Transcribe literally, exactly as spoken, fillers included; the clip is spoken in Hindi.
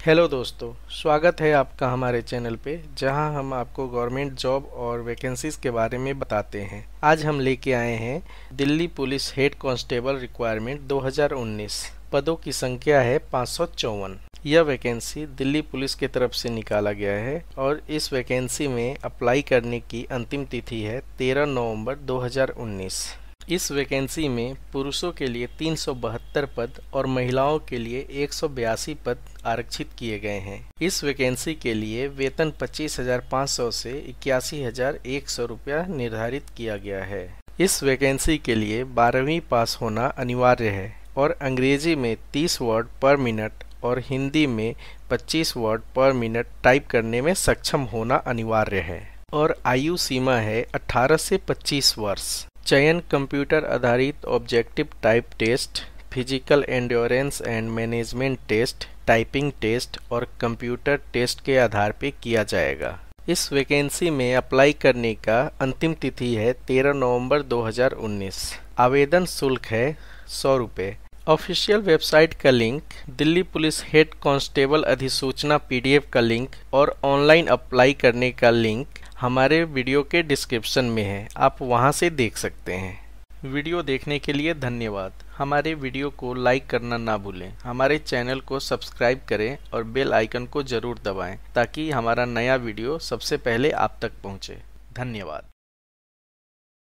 हेलो दोस्तों, स्वागत है आपका हमारे चैनल पे जहां हम आपको गवर्नमेंट जॉब और वैकेंसीज के बारे में बताते हैं। आज हम लेके आए हैं Delhi police head constable requirement दो हज़ार उन्नीस। पदों की संख्या है पाँच सौ चौवन। यह वैकेंसी दिल्ली पुलिस की तरफ से निकाला गया है और इस वैकेंसी में अप्लाई करने की अंतिम तिथि है तेरह नवंबर दो हज़ार उन्नीस। इस वैकेंसी में पुरुषों के लिए तीन सौ बहत्तर पद और महिलाओं के लिए एक सौ बयासी पद आरक्षित किए गए हैं। इस वैकेंसी के लिए वेतन पच्चीस हजार पाँच सौ से इक्यासी हजार एक सौ रुपया निर्धारित किया गया है। इस वैकेंसी के लिए बारहवीं पास होना अनिवार्य है और अंग्रेजी में तीस वर्ड पर मिनट और हिंदी में पच्चीस वर्ड पर मिनट टाइप करने में सक्षम होना अनिवार्य है और आयु सीमा है अठारह से पच्चीस वर्ष। चयन कंप्यूटर आधारित objective type test, physical endurance and management test, typing test और कंप्यूटर टेस्ट के आधार पर किया जाएगा। इस वैकेंसी में अप्लाई करने का अंतिम तिथि है तेरह नवंबर दो हज़ार उन्नीस। आवेदन शुल्क है सौ रुपये। ऑफिशियल वेबसाइट का link, Delhi police head constable अधिसूचना पीडीएफ का लिंक और ऑनलाइन अप्लाई करने का लिंक हमारे वीडियो के डिस्क्रिप्शन में है, आप वहां से देख सकते हैं। वीडियो देखने के लिए धन्यवाद। हमारे वीडियो को लाइक करना ना भूलें। हमारे चैनल को सब्सक्राइब करें और बेल आइकन को जरूर दबाएं ताकि हमारा नया वीडियो सबसे पहले आप तक पहुंचे। धन्यवाद।